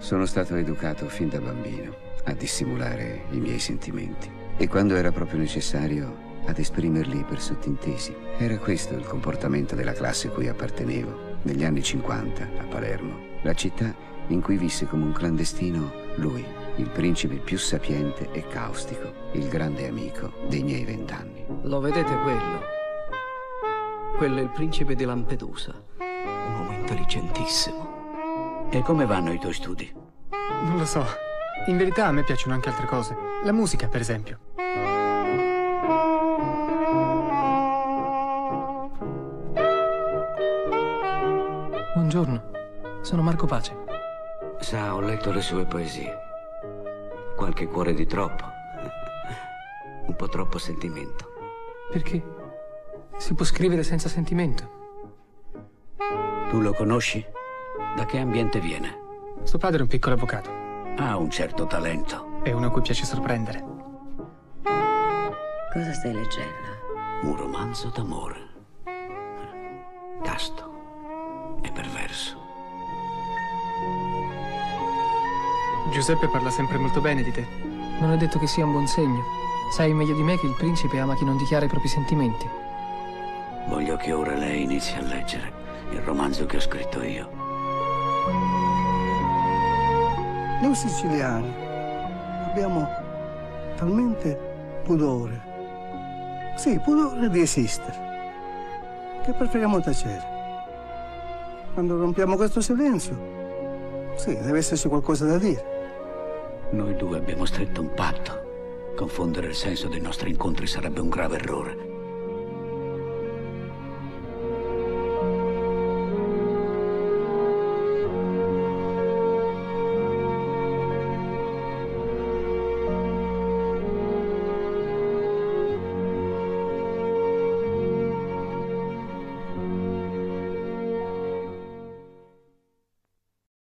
Sono stato educato fin da bambino a dissimulare i miei sentimenti e quando era proprio necessario ad esprimerli per sottintesi. Era questo il comportamento della classe a cui appartenevo negli anni 50 a Palermo, la città in cui visse come un clandestino lui, il principe più sapiente e caustico, il grande amico dei miei 20 anni. Lo vedete quello? Quello è il principe di Lampedusa, un uomo intelligentissimo. E come vanno i tuoi studi? Non lo so. In verità a me piacciono anche altre cose. La musica, per esempio. Buongiorno, sono Marco Pace. Sa, ho letto le sue poesie. Qualche cuore di troppo. Un po' troppo sentimento. Perché? Si può scrivere senza sentimento. Tu lo conosci? Da che ambiente viene? Suo padre è un piccolo avvocato. Ha un certo talento. È uno a cui piace sorprendere. Cosa stai leggendo? Un romanzo d'amore. Casto e perverso. Giuseppe parla sempre molto bene di te. Non è detto che sia un buon segno. Sai meglio di me che il principe ama chi non dichiara i propri sentimenti. Voglio che ora lei inizi a leggere il romanzo che ho scritto io. Noi siciliani abbiamo talmente pudore, sì, pudore di esistere, che preferiamo tacere. Quando rompiamo questo silenzio, sì, deve esserci qualcosa da dire. Noi due abbiamo stretto un patto. Confondere il senso dei nostri incontri sarebbe un grave errore.